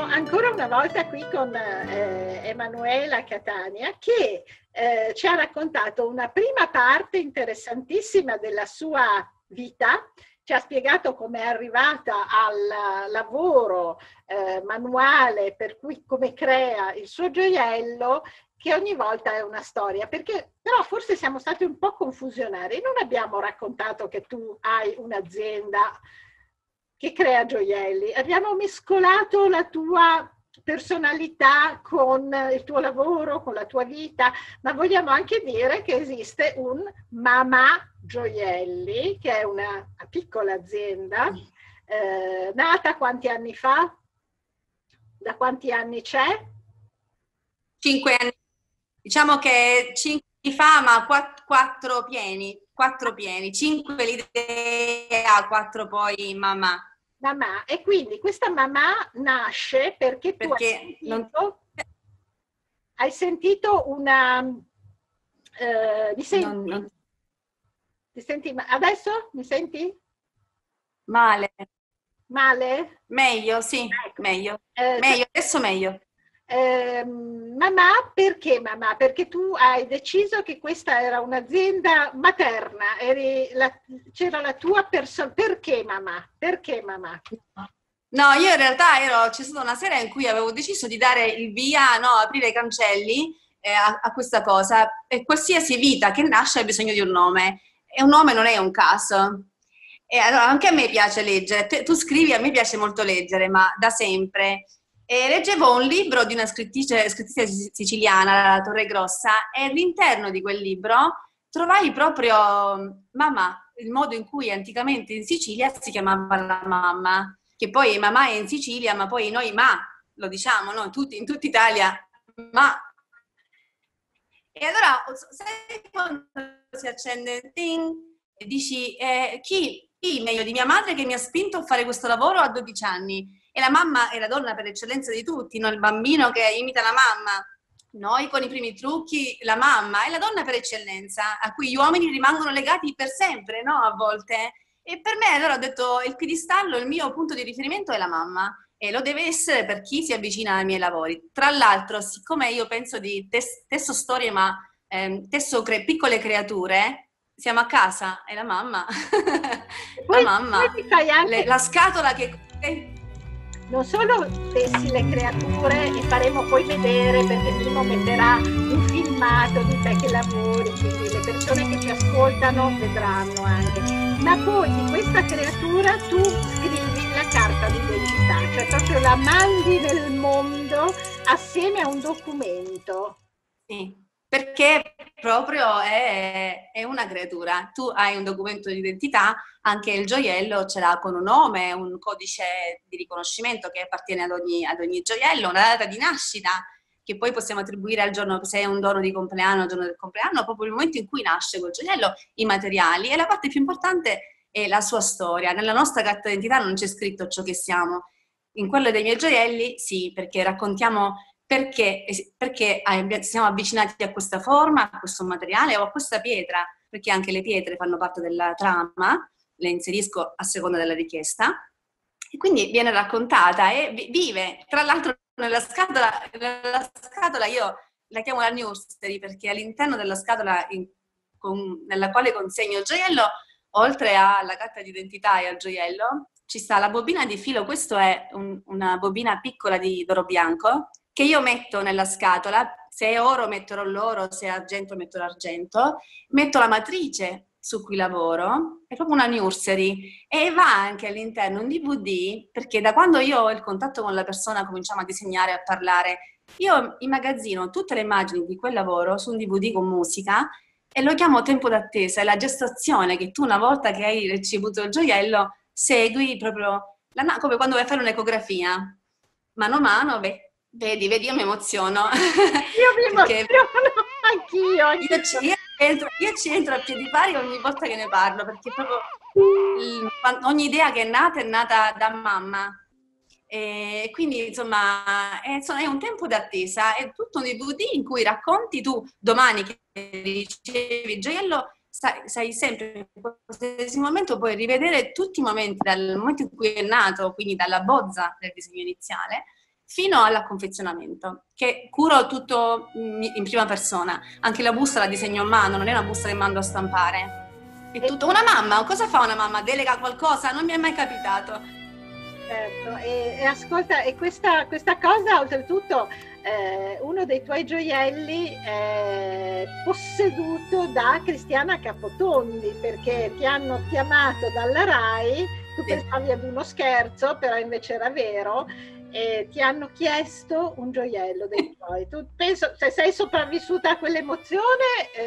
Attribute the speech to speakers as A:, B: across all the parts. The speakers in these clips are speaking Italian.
A: ancora una volta qui con Emanuela Catania che ci ha raccontato una prima parte interessantissima della sua vita, ci ha spiegato come è arrivata al lavoro manuale, per cui come crea il suo gioiello, che ogni volta è una storia, perché però forse siamo stati un po' confusionari, non abbiamo raccontato che tu hai un'azienda che crea gioielli, abbiamo mescolato la tua personalità con il tuo lavoro, con la tua vita, ma vogliamo anche dire che esiste un Mamà Gioielli, che è una piccola azienda, nata quanti anni fa? Da quanti anni c'è?
B: 5 anni, diciamo che 5 anni fa, ma 4 pieni, 5 l'idea, 4 poi mamma.
A: Mamà, e quindi questa mamà nasce perché tu hai sentito una... mi senti? Ti senti? Adesso mi senti?
B: Male.
A: Male?
B: Meglio, sì,
A: ecco.
B: Meglio. Meglio, adesso meglio.
A: Mamà, perché mamà? Perché tu hai deciso che questa era un'azienda materna, c'era la tua persona. Perché mamà? Perché mamà?
B: No, io in realtà c'è stata una sera in cui avevo deciso di dare il via, no, aprire i cancelli a questa cosa. E qualsiasi vita che nasce ha bisogno di un nome. E un nome non è un caso. E allora anche a me piace leggere. Tu scrivi, a me piace molto leggere, ma da sempre. E leggevo un libro di una scrittrice siciliana, la Torregrossa, e all'interno di quel libro trovai proprio mamma, il modo in cui anticamente in Sicilia si chiamava la mamma, che poi mamma è in Sicilia, ma poi noi lo diciamo, no? In tutta Italia, ma. E allora, sai quando si accende il ting e dici chi meglio di mia madre che mi ha spinto a fare questo lavoro a 12 anni? E la mamma è la donna per eccellenza di tutti, no? Il bambino che imita la mamma, noi con i primi trucchi, la mamma è la donna per eccellenza, a cui gli uomini rimangono legati per sempre, no? A volte. E per me allora ho detto il piedistallo, il mio punto di riferimento è la mamma. E lo deve essere per chi si avvicina ai miei lavori. Tra l'altro, siccome io penso di testo storie, ma testo piccole creature, siamo a casa, è la mamma. La mamma,
A: poi ti fai anche...
B: la scatola che...
A: Non solo tessi le creature e faremo poi vedere, perché Mimo metterà un filmato di te che lavori, quindi le persone che ci ascoltano vedranno anche. Ma poi di questa creatura tu scrivi la carta d'identità, cioè proprio la mandi nel mondo assieme a un documento.
B: Sì, perché proprio è una creatura. Tu hai un documento di identità, anche il gioiello ce l'ha con un nome, un codice di riconoscimento che appartiene ad ogni gioiello, una data di nascita che poi possiamo attribuire al giorno, se è un dono di compleanno, al giorno del compleanno, proprio il momento in cui nasce quel gioiello, i materiali. E la parte più importante è la sua storia. Nella nostra carta d'identità non c'è scritto ciò che siamo. In quello dei miei gioielli, sì, perché raccontiamo perché siamo avvicinati a questa forma, a questo materiale o a questa pietra, perché anche le pietre fanno parte della trama, le inserisco a seconda della richiesta, e quindi viene raccontata e vive. Tra l'altro nella scatola io la chiamo la nursery perché all'interno della scatola nella quale consegno il gioiello, oltre alla carta d'identità e al gioiello, ci sta la bobina di filo. Questa è una bobina piccola di d'oro bianco che io metto nella scatola. Se è oro metterò l'oro, se è argento metto l'argento, metto la matrice su cui lavoro, è proprio una nursery, e va anche all'interno un DVD, perché da quando io ho il contatto con la persona cominciamo a disegnare, a parlare, io immagazzino tutte le immagini di quel lavoro su un DVD con musica e lo chiamo tempo d'attesa, è la gestazione che tu una volta che hai ricevuto il gioiello segui proprio, come quando vai a fare un'ecografia, mano a mano, vedi, io mi emoziono.
A: Io mi emoziono, anch'io.
B: Io ci entro a piedi pari ogni volta che ne parlo, perché proprio ogni idea che è nata da mamma. E quindi insomma è un tempo d'attesa, è tutto un DVD in cui racconti tu domani che ricevi il gioiello, sai sempre in qualsiasi momento puoi rivedere tutti i momenti, dal momento in cui è nato, quindi dalla bozza del disegno iniziale, fino al confezionamento, che curo tutto in prima persona. Anche la busta la disegno a mano, non è una busta che mando a stampare. È tutto. Una mamma, cosa fa una mamma? Delega qualcosa? Non mi è mai capitato.
A: Certo, e ascolta, e questa cosa oltretutto, uno dei tuoi gioielli è posseduto da Cristiana Capotondi, perché ti hanno chiamato dalla RAI, tu pensavi ad uno scherzo, però invece era vero, e ti hanno chiesto un gioiello dei tuoi. Tu penso, se sei sopravvissuta a quell'emozione,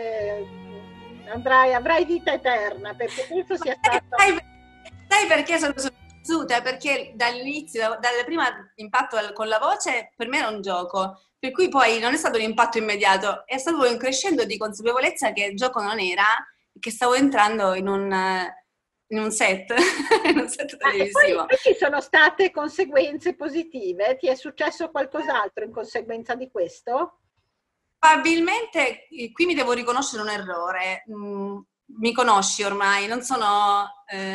A: avrai vita eterna, perché penso sia stato...
B: Sai perché sono sopravvissuta? Perché dall'inizio, dal primo impatto con la voce, per me era un gioco, per cui poi non è stato un impatto immediato, è stato un crescendo di consapevolezza che il gioco non era, che stavo entrando in un set, in un set televisivo.
A: E poi ci sono state conseguenze positive? Ti è successo qualcos'altro in conseguenza di questo?
B: Probabilmente qui mi devo riconoscere un errore. Mi conosci ormai, non sono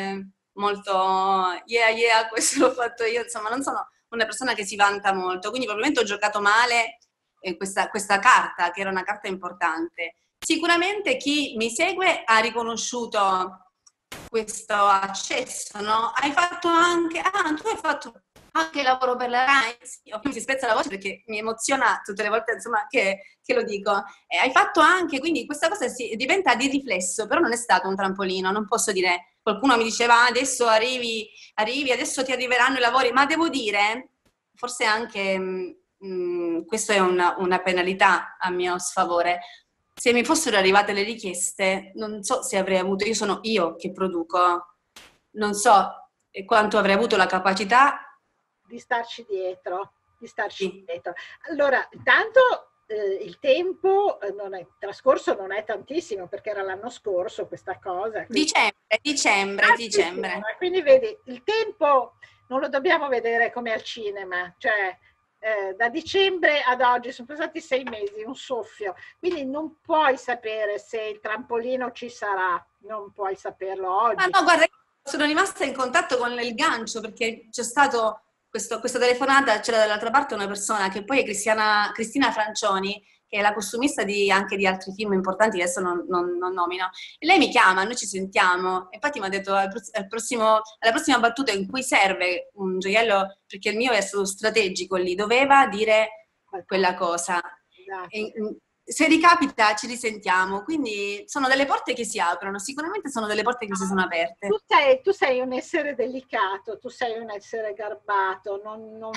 B: molto questo l'ho fatto io, insomma, non sono una persona che si vanta molto, quindi probabilmente ho giocato male questa carta, che era una carta importante. Sicuramente chi mi segue ha riconosciuto questo accesso, no? Hai fatto anche, tu hai fatto anche lavoro per la RAI, sì, mi si spezza la voce perché mi emoziona tutte le volte, insomma, che lo dico. Hai fatto anche, quindi questa cosa diventa di riflesso, però non è stato un trampolino, non posso dire, qualcuno mi diceva adesso arrivi, adesso ti arriveranno i lavori, ma devo dire, forse anche questa è una penalità a mio sfavore. Se mi fossero arrivate le richieste, non so se avrei avuto, io sono io che produco, non so quanto avrei avuto la capacità
A: di starci dietro,
B: sì.
A: Allora, intanto il tempo trascorso non è tantissimo, perché era l'anno scorso questa cosa. Quindi...
B: Dicembre.
A: Quindi vedi, il tempo non lo dobbiamo vedere come al cinema, cioè da dicembre ad oggi sono passati 6 mesi, un soffio, quindi non puoi sapere se il trampolino ci sarà, non puoi saperlo oggi.
B: No, guarda, sono rimasta in contatto con il gancio, perché c'è stato questa telefonata, c'era dall'altra parte una persona che poi è Cristina Francioni, che è la costumista anche di altri film importanti, adesso non nomino, e lei mi chiama, noi ci sentiamo, infatti mi ha detto alla prossima battuta in cui serve un gioiello, perché il mio è stato strategico lì, doveva dire quella cosa.
A: Esatto.
B: Se ricapita ci risentiamo, quindi sono delle porte che si aprono, sicuramente sono delle porte che si sono aperte.
A: Tu sei un essere delicato, tu sei un essere garbato, non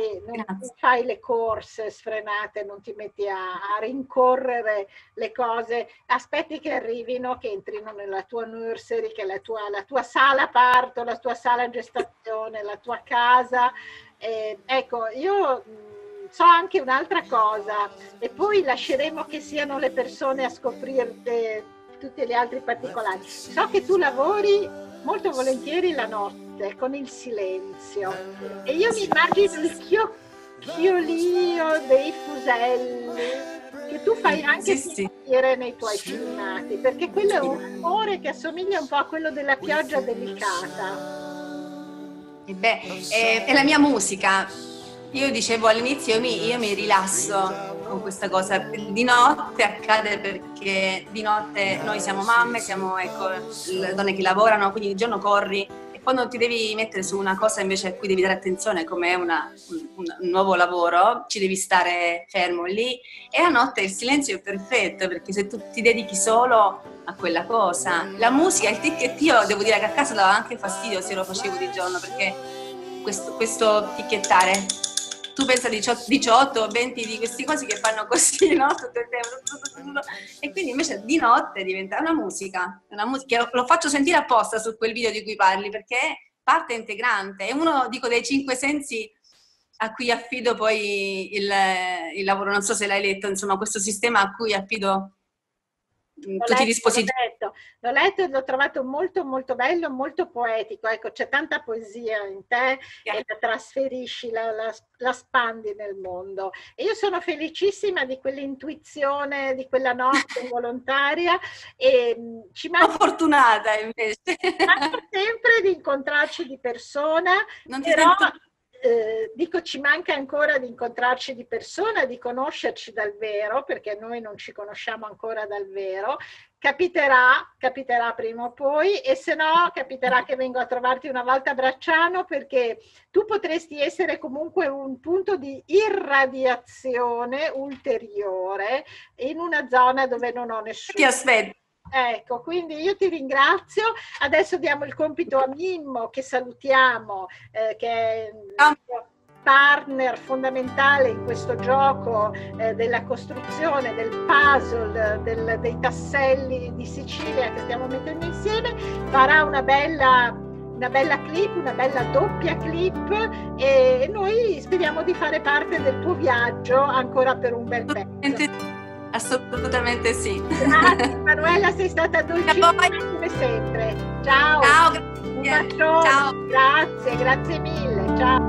A: fai le corse sfrenate, non ti metti a rincorrere le cose, aspetti che arrivino, che entrino nella tua nursery, che è la tua sala parto, la tua sala gestazione, la tua casa. Ecco, io... so anche un'altra cosa, e poi lasceremo che siano le persone a scoprirte tutti gli altri particolari. So che tu lavori molto volentieri la notte con il silenzio, e io mi immagino il chiocchiolio dei fuselli che tu fai anche sentire nei tuoi filmati, perché quello è un rumore che assomiglia un po' a quello della pioggia delicata.
B: È la mia musica. Io dicevo all'inizio, io mi rilasso con questa cosa. Di notte accade perché di notte noi siamo mamme, siamo le donne che lavorano, quindi di giorno corri, e quando ti devi mettere su una cosa invece a cui devi dare attenzione, come un nuovo lavoro, ci devi stare fermo lì, e a notte il silenzio è perfetto, perché se tu ti dedichi solo a quella cosa, la musica, il ticket, io devo dire che a casa dava anche fastidio se lo facevo di giorno, perché questo ticchettare, tu pensa 18, 20 di questi cosi che fanno così, no? Tutto il tempo. E quindi invece di notte diventa una musica, lo faccio sentire apposta su quel video di cui parli, perché è parte integrante, è uno, dico, dei 5 sensi a cui affido poi il lavoro. Non so se l'hai letto, insomma, questo sistema a cui affido tutti i dispositivi.
A: L'ho letto e l'ho trovato molto molto bello, molto poetico. Ecco, c'è tanta poesia in te e la trasferisci, la spandi nel mondo. E io sono felicissima di quell'intuizione, di quella notte volontaria, e ci
B: sono fortunata invece.
A: manca sempre di incontrarci di persona,
B: non ti
A: però
B: sento...
A: dico, ci manca ancora di incontrarci di persona, di conoscerci dal vero, perché noi non ci conosciamo ancora dal vero. Capiterà prima o poi, e se no capiterà che vengo a trovarti una volta a Bracciano, perché tu potresti essere comunque un punto di irradiazione ulteriore in una zona dove non ho nessuno.
B: Ti aspetto.
A: Ecco, quindi io ti ringrazio. Adesso diamo il compito a Mimmo, che salutiamo, che è partner fondamentale in questo gioco della costruzione del puzzle dei tasselli di Sicilia che stiamo mettendo insieme. Farà una bella clip, una bella doppia clip, e noi speriamo di fare parte del tuo viaggio ancora per un bel pezzo.
B: Assolutamente sì.
A: Grazie Manuela, sei stata dolcissima come sempre. Ciao.
B: Ciao,
A: grazie. Un bacione. Ciao. Grazie mille. Ciao.